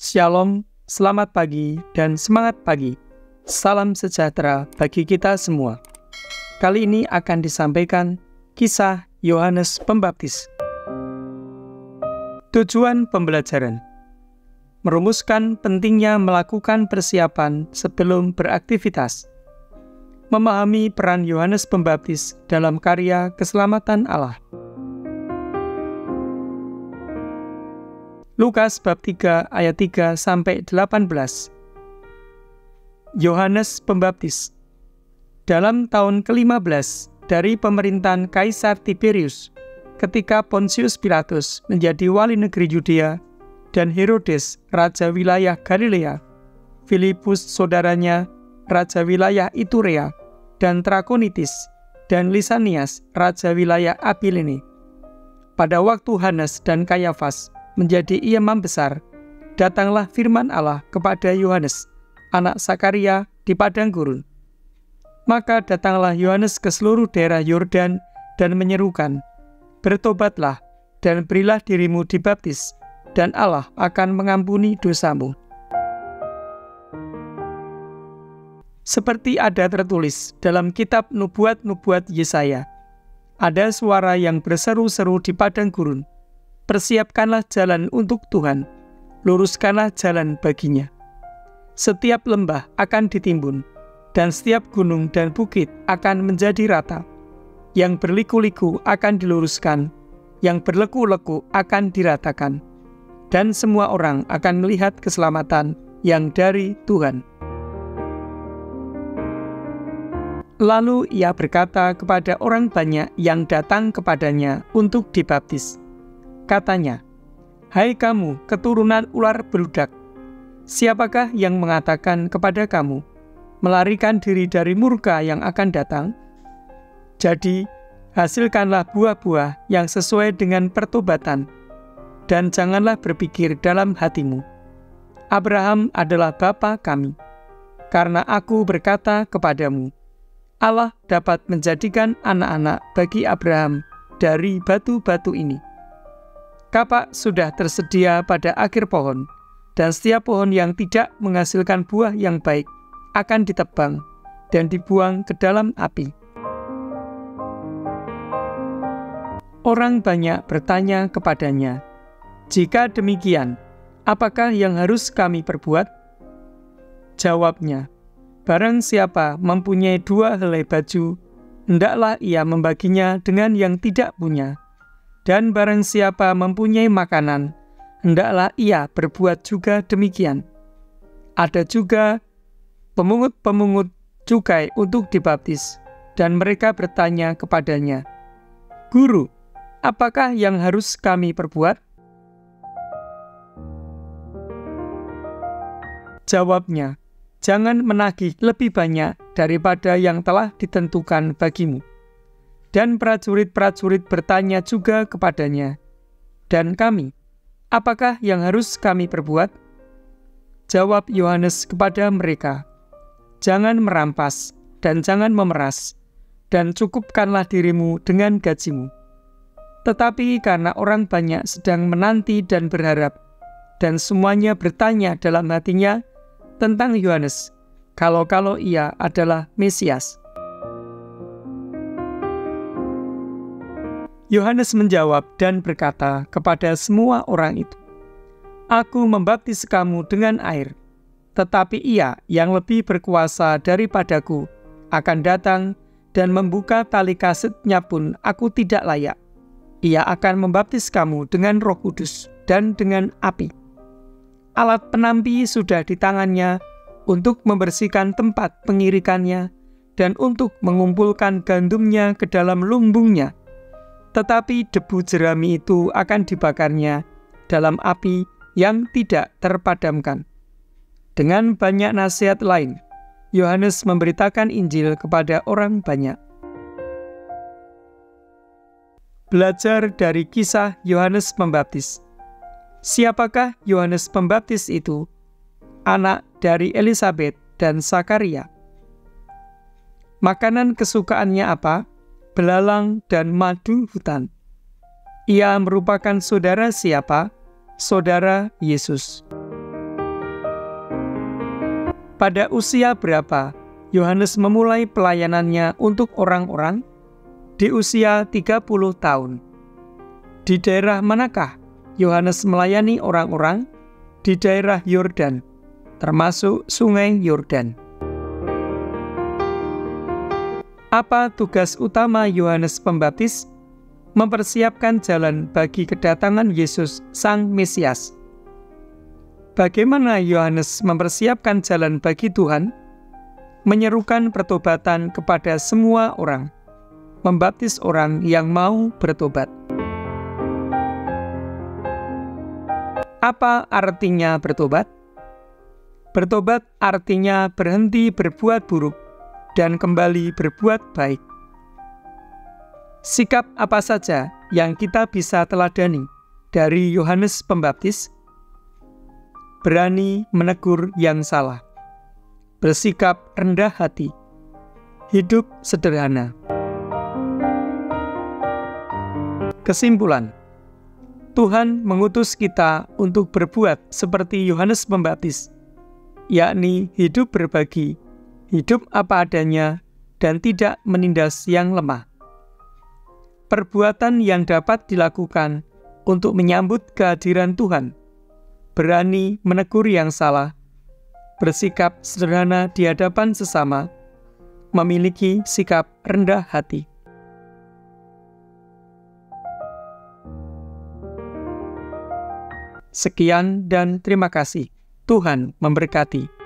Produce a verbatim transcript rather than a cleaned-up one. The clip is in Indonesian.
Shalom, selamat pagi, dan semangat pagi. Salam sejahtera bagi kita semua. Kali ini akan disampaikan kisah Yohanes Pembaptis. Tujuan pembelajaran: merumuskan pentingnya melakukan persiapan sebelum beraktivitas. Memahami peran Yohanes Pembaptis dalam karya keselamatan Allah. Lukas bab tiga ayat tiga sampai delapan belas. Yohanes Pembaptis. Dalam tahun kelima belas dari pemerintahan Kaisar Tiberius, ketika Pontius Pilatus menjadi wali negeri Yudea dan Herodes raja wilayah Galilea, Filipus saudaranya raja wilayah Iturea, dan Trakonitis dan Lisanias raja wilayah Abiline. Pada waktu Hanas dan Kayafas menjadi imam besar, datanglah firman Allah kepada Yohanes, anak Sakaria, di padang gurun. Maka datanglah Yohanes ke seluruh daerah Yordan dan menyerukan, "Bertobatlah dan berilah dirimu dibaptis, dan Allah akan mengampuni dosamu." Seperti ada tertulis dalam kitab nubuat-nubuat Yesaya, ada suara yang berseru-seru di padang gurun, "Persiapkanlah jalan untuk Tuhan, luruskanlah jalan baginya." Setiap lembah akan ditimbun, dan setiap gunung dan bukit akan menjadi rata. Yang berliku-liku akan diluruskan, yang berleku-leku akan diratakan, dan semua orang akan melihat keselamatan yang dari Tuhan. Lalu ia berkata kepada orang banyak yang datang kepadanya untuk dibaptis. Katanya, "Hai kamu keturunan ular beludak, siapakah yang mengatakan kepada kamu, melarikan diri dari murka yang akan datang? Jadi, hasilkanlah buah-buah yang sesuai dengan pertobatan, dan janganlah berpikir dalam hatimu, Abraham adalah bapa kami. Karena aku berkata kepadamu, Allah dapat menjadikan anak-anak bagi Abraham dari batu-batu ini." Kapak sudah tersedia pada akhir pohon, dan setiap pohon yang tidak menghasilkan buah yang baik akan ditebang dan dibuang ke dalam api. Orang banyak bertanya kepadanya, "Jika demikian, apakah yang harus kami perbuat?" Jawabnya, "Barang siapa mempunyai dua helai baju, hendaklah ia membaginya dengan yang tidak punya. Dan barang siapa mempunyai makanan, hendaklah ia berbuat juga demikian." Ada juga pemungut-pemungut cukai untuk dibaptis, dan mereka bertanya kepadanya, "Guru, apakah yang harus kami perbuat?" Jawabnya, "Jangan menagih lebih banyak daripada yang telah ditentukan bagimu." Dan prajurit-prajurit bertanya juga kepadanya, "Dan kami, apakah yang harus kami perbuat?" Jawab Yohanes kepada mereka, "Jangan merampas dan jangan memeras, dan cukupkanlah dirimu dengan gajimu." Tetapi karena orang banyak sedang menanti dan berharap, dan semuanya bertanya dalam hatinya tentang Yohanes, kalau-kalau ia adalah Mesias. Yohanes menjawab dan berkata kepada semua orang itu, "Aku membaptis kamu dengan air, tetapi ia yang lebih berkuasa daripadaku akan datang, dan membuka tali kasetnya pun aku tidak layak. Ia akan membaptis kamu dengan Roh Kudus dan dengan api. Alat penampi sudah di tangannya untuk membersihkan tempat pengirikannya dan untuk mengumpulkan gandumnya ke dalam lumbungnya. Tetapi debu jerami itu akan dibakarnya dalam api yang tidak terpadamkan." Dengan banyak nasihat lain, Yohanes memberitakan Injil kepada orang banyak. Belajar dari kisah Yohanes Pembaptis. Siapakah Yohanes Pembaptis itu? Anak dari Elisabet dan Sakaria. Makanan kesukaannya apa? Belalang dan madu hutan. Ia merupakan saudara siapa? Saudara Yesus. Pada usia berapa Yohanes memulai pelayanannya untuk orang-orang? Di usia tiga puluh tahun. Di daerah manakah Yohanes melayani orang-orang? Di daerah Yordan, termasuk Sungai Yordan. Apa tugas utama Yohanes Pembaptis? Mempersiapkan jalan bagi kedatangan Yesus Sang Mesias. Bagaimana Yohanes mempersiapkan jalan bagi Tuhan? Menyerukan pertobatan kepada semua orang, membaptis orang yang mau bertobat. Apa artinya bertobat? Bertobat artinya berhenti berbuat buruk dan kembali berbuat baik. Sikap apa saja yang kita bisa teladani dari Yohanes Pembaptis? Berani menegur yang salah, bersikap rendah hati, hidup sederhana. Kesimpulan, Tuhan mengutus kita untuk berbuat seperti Yohanes Pembaptis, yakni hidup berbagi, hidup apa adanya, dan tidak menindas yang lemah. Perbuatan yang dapat dilakukan untuk menyambut kehadiran Tuhan: berani menegur yang salah, bersikap sederhana di hadapan sesama, memiliki sikap rendah hati. Sekian dan terima kasih. Tuhan memberkati.